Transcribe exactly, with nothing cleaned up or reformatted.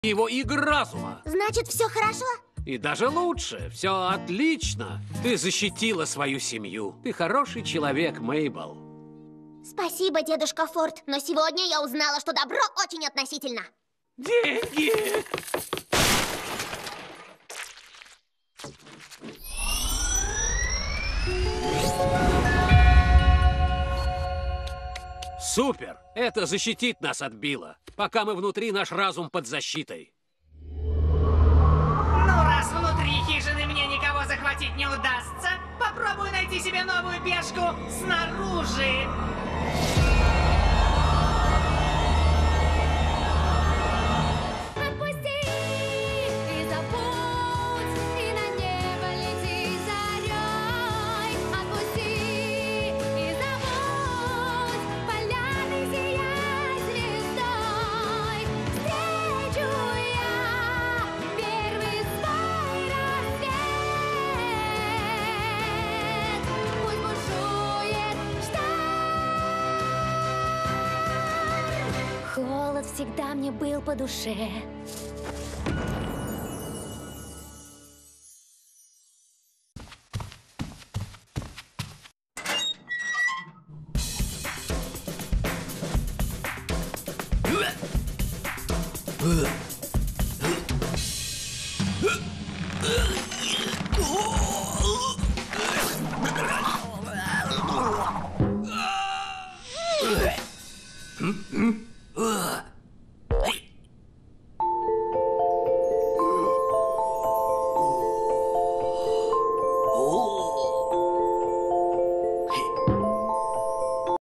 его игр разума. Значит, все хорошо? И даже лучше. Все отлично. Ты защитила свою семью. Ты хороший человек, Мейбл. Спасибо, дедушка Форд. Но сегодня я узнала, что добро очень относительно. Деньги! Супер! Это защитит нас от Билла. Пока мы внутри, наш разум под защитой. Ну, раз внутри хижины мне никого захватить не удастся, попробую найти себе новую пешку снаружи. Холод всегда мне был по душе. Mm-hmm.